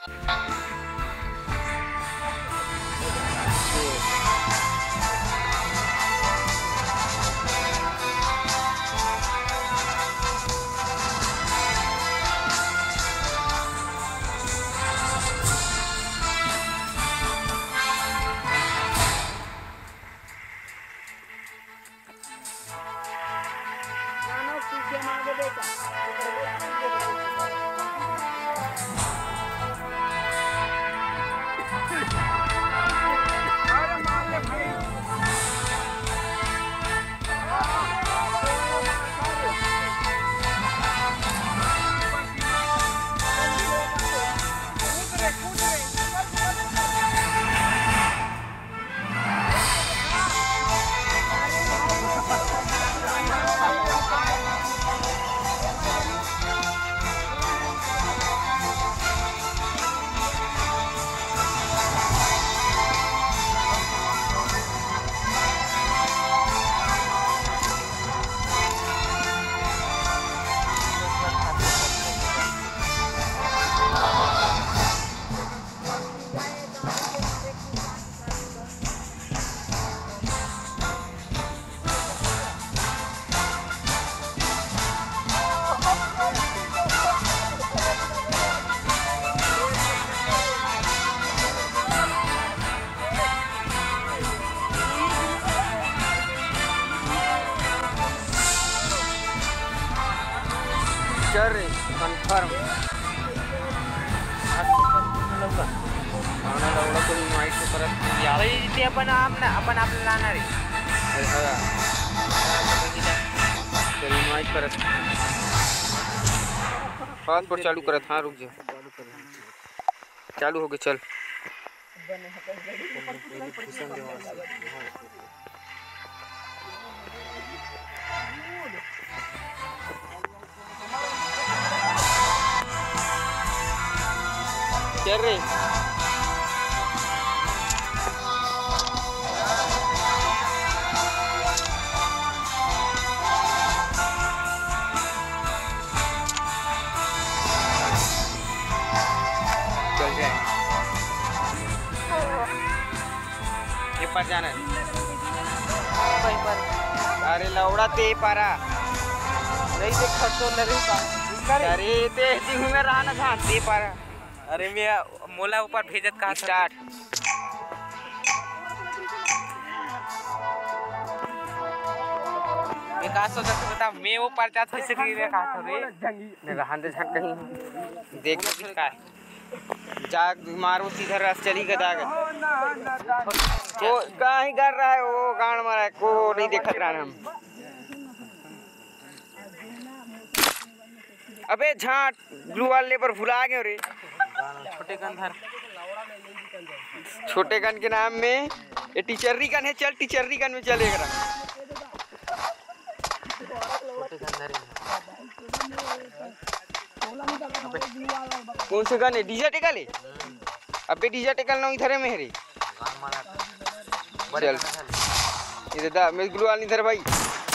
चल रे कन्फर्म कोणी माहिती परत ते आपण आपल्याला आणणार आहे माहिती परत पासपोर्ट चालू करत। हाँ रुक जा, चालू हो गए चल। चल रे चल जाए ये पर जाना है। अरे लौड़ा ते पारा नहीं देख तो नहीं अरे ते में रहा ना था ते पारा। अरे मैं मोला ऊपर भेजत का स्टार्ट मैं का सोचा बता मैं वो परचा थोड़ी से गिरे का रे नहीं रहा दे झट कहीं देख किस का जाग मारो सीधा रास्ते चली गदा को काहे कर रहा है वो गांड मारा को नहीं देखत रहा हम। अबे झाट ग्लू वाले पर भुला गए रे। छोटे गन धर, छोटे गन के नाम में ये टीचर्री गन है। चल टीचर्री गन में चलेगा। कौन से गन है? डिजिटल है। अबे डिजिटल ना इधर है मेरे चल इधर दा मैं ग्लू वाली इधर भाई।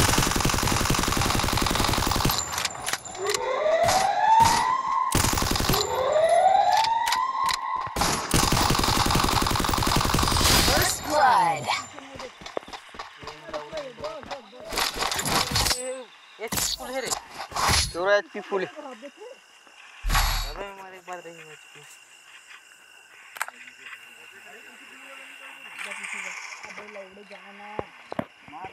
फुल है रे तेरा एचपी फुल है। अबे हमारे एक बार रही एचपी अबे लौड़े जाना मार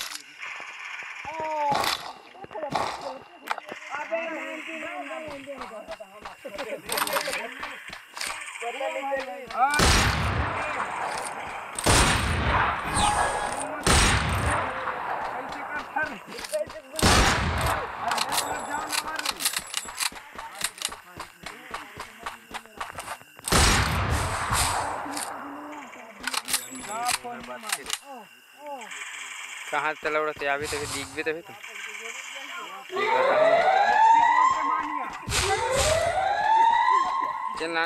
अबे कहाँ चला उड़ते अभी तभी दिख भी तभी तो चल ना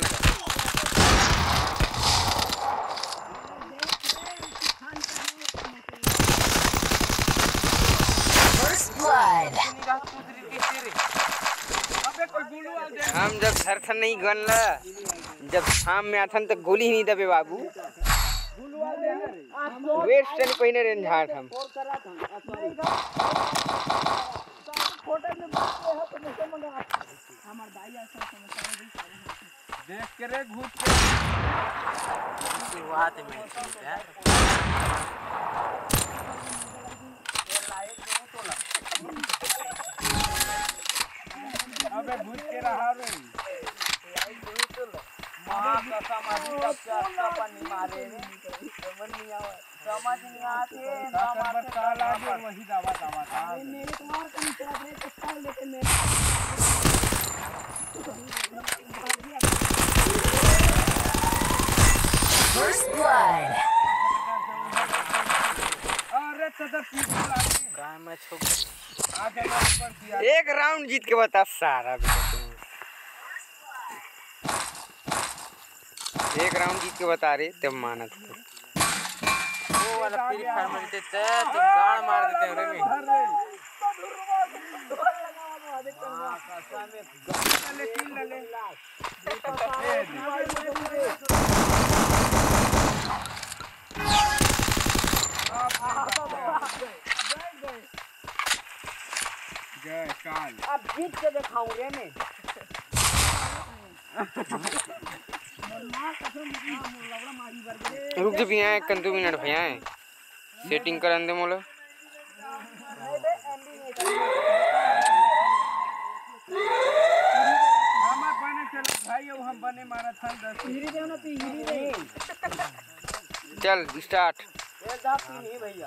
हम जब घर से नहीं गन ला जब शाम में आथन तो गोली ही नहीं दबे बाबू। वेस्ट नहीं पहिने रेन झाट हम। देख के रे घूट के शुरुआत में अबे घूट के रहा रे मां कसम अभी तक चाचा पानी मारे रे समझ नहीं आते नंबर साल आगे वही दावा मेरे तुम्हारे कहीं चला रे तो साल लेके मेरे First blood. अरे सदर पीछे का मैं छोड़ आ गया ऊपर किया एक राउंड जीत के बता सारा एक राउंड जीत के बता रहे तब माना था वो वाला फ्री फायर में देते थे तो गाड़ मार देते हैं रे जय काल अब जीत के दिखाऊं रे मैं रुक जा भैया 1 मिनट भैया सेटिंग कर दे मोला हमार बने चल भाई अब हम बने मारा था 10 हिरी दे ना पी हिरी दे चल स्टार्ट ये जा पी नहीं भैया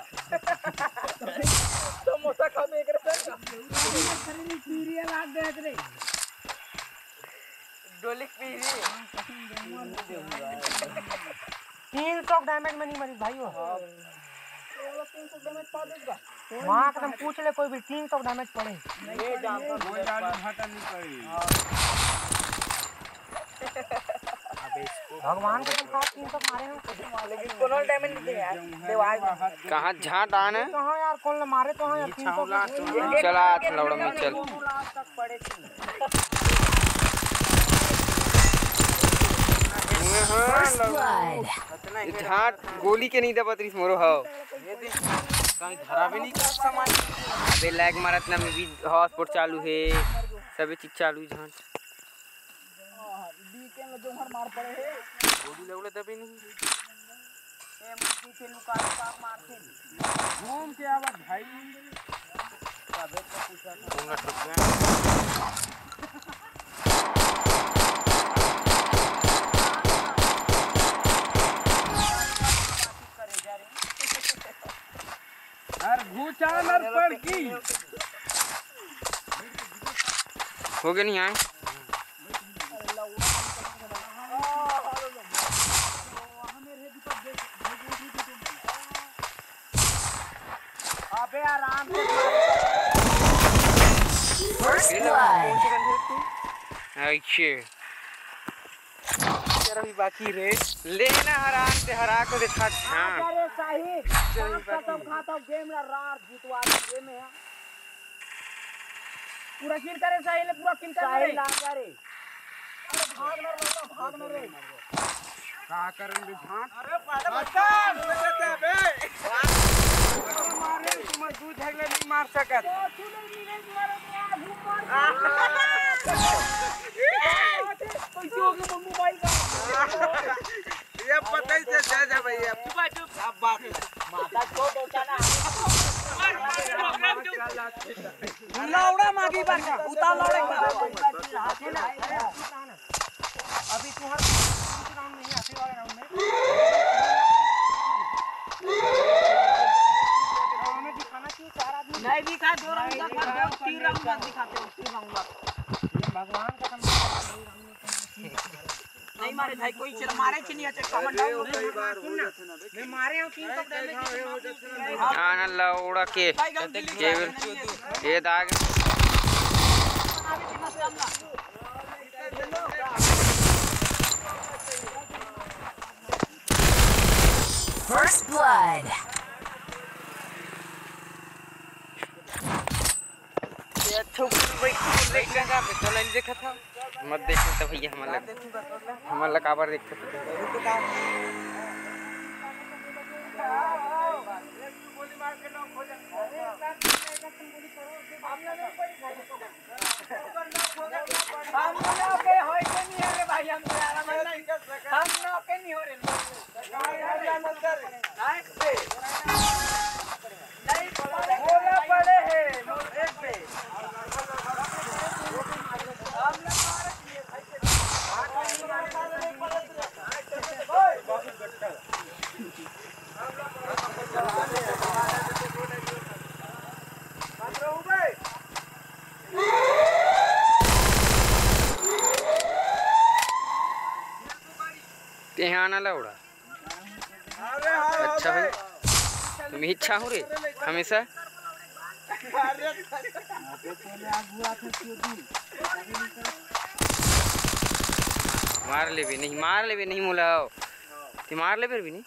समोसा खा में करे सर खरीदी पीरी लाग दे रे डोली पीरी 300 डैमेज में नहीं मरी भाई वो 300 डैमेज पा देगा वहां का हम पूछ ले कोई भी 300 डैमेज पड़े ये जानता कोई आलू भाटा नहीं पड़ी भगवान को तुम 300 मारे हैं लेकिन कोनो डैमेज नहीं दे यार देवाल कहां झाट आने कहां यार कौन मारे तो हां यार 300 चला लौड़ा में चल तक पड़े झाट गोली के नहीं दबत रही मोरो हो कहीं धरा भी नहीं कर सामान अबे लैग मारत ना में भी हॉटस्पॉट चालू है सब चीज चालू झाट बीके में जो हर मार पड़े है गोली लगले दबे नहीं ए मुट्ठी से लुका लुका मारते घूम के आवा भाई सबे को पूछा घूमना ठोक गया यार घूचा नर पड़ की हो गया नहीं आए अबे आराम से फर्स्ट ब्लड अच्छे तेरा भी बाकी रे लेना हराम से हरा को देखा झाट अरे साहिब खत्म खाता गेम ला रात जीतवा गेम में पूरा किल करे साहिल पूरा किल करे ला करे अरे भाग न रे का करन बे झाट अरे पादा बच्चा बे मारे तुम दूध झगले नहीं मार सकत तू नहीं मारे कैसे हो गया मम्मी भाई का ये पता ही से जा भैया अब बात माता को दोचाना लौड़ा मागी बार का उतार लौड़े अभी तू हर राउंड नहीं आखिरी वाले राउंड में हमें दिखाना चाहिए 4 आदमी नहीं दिखा 2 राउंड का 3 राउंड का दिखाते हो 3 राउंड का भगवान का नहीं मारे भाई कोई चल मारे छी नहीं अच्छा कमेंट डाउन मैं मारे हूं 300 डैमेज आना लौड़ा के ये दाग फर्स्ट ब्लड ये अच्छा भाई देखा था चल देखा था मत देखो तो भैया हमारा काबर देखते यहाँ आना लौड़ा। अच्छा भाई तुम इच्छा हो रे हमेशा मार ले भी नहीं मोला ते मार ले फिर भी नहीं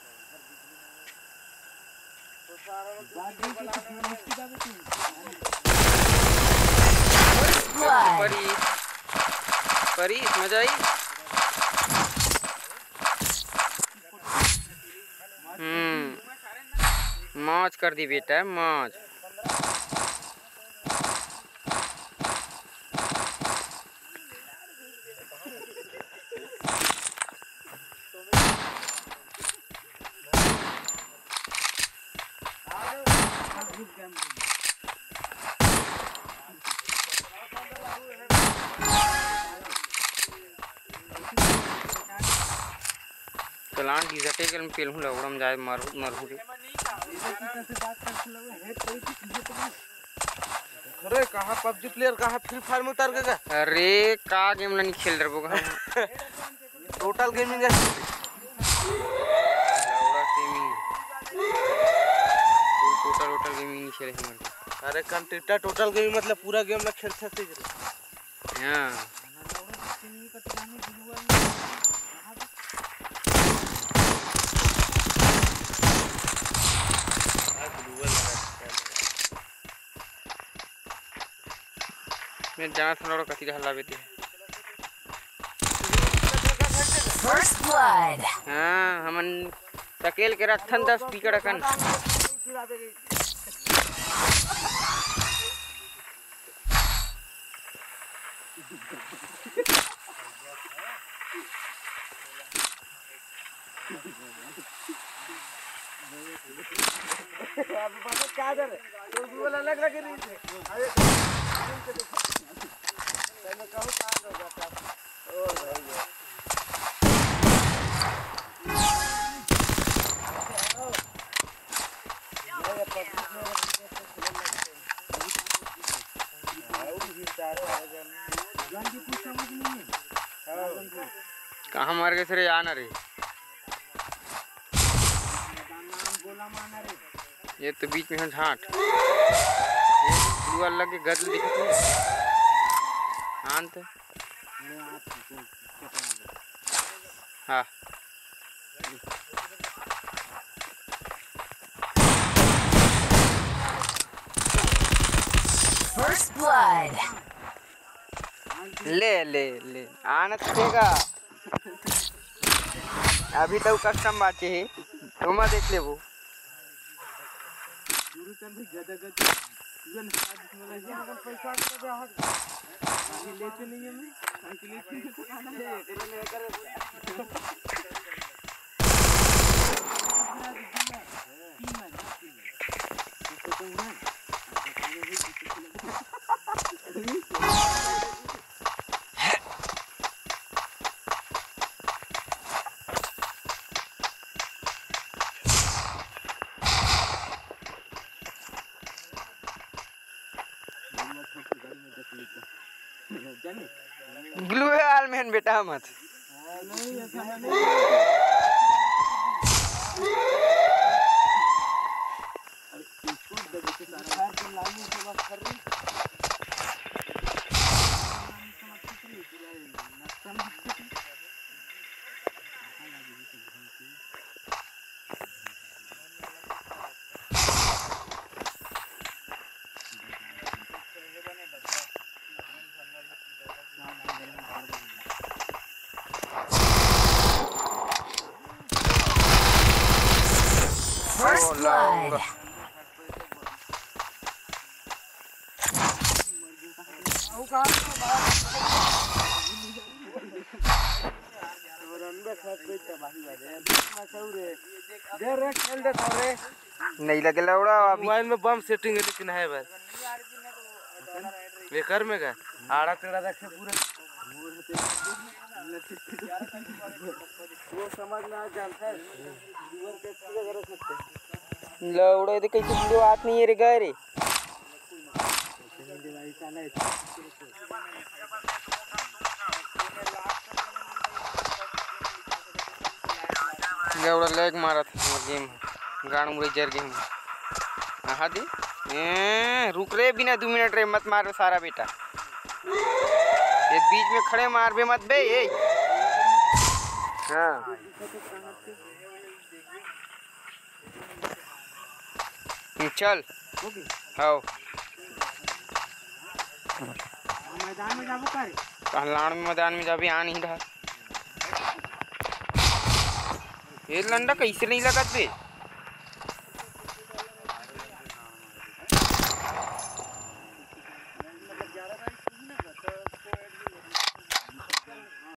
परी मजा आई। मौज कर दी बेटा मौज। चलान की जटे के पेल हूं लवड़म जाए मरहू रे। अरे कहाँ पबजी प्लेयर कहाँ फ्री फायर में उतर गया। अरे का गेम नहीं खेल रहे बोगा टोटल गेमिंग है टोटल गेमिंग नहीं खेले हमारे। अरे कंटेंट टोटल गेमिंग मतलब पूरा गेम ना खेल सकते हां मैं जाना था कथी हल्ला बेटी First blood. हाँ हमन सकेल के रखन 10 पीकड़ कन क्या कर तो बोला अलग लग रही है। अरे मैं कहूं कहां हो जाता ओ भाई कहाँ मार गए थे रे आना रे। ये तो बीच में झाट लगे गदल दिखत शांत हाँ First blood. ले ले ले आना देगा अभी तो कस्टम बाटे है तुम देख ले वो लेते नहीं ग्लू है मैन बेटा मत First blood. नहीं लगे लौड़ा अभी मोबाइल में बम सेटिंग है लेकिन है बस बेकार में का आड़ा टेढ़ा रखे पूरा वो समझ में आ जानता है जीवन के पूरे कर सकते लौड़ा तो कैसे वीडियो आत नहीं है रे गए रे लौड़ा लेग मारा था गेम गाड़ मुरे जर गेम हाँ दी रुक रे बिना 2 मिनट रे मत मार सारा बेटा ये बीच में खड़े मार बे मत बे ये हाँ चल आओ मैदान में जाबो करे लाड़ में मैदान में जाबे आ नहीं रहा ये लंडा कैसे नहीं लगत बे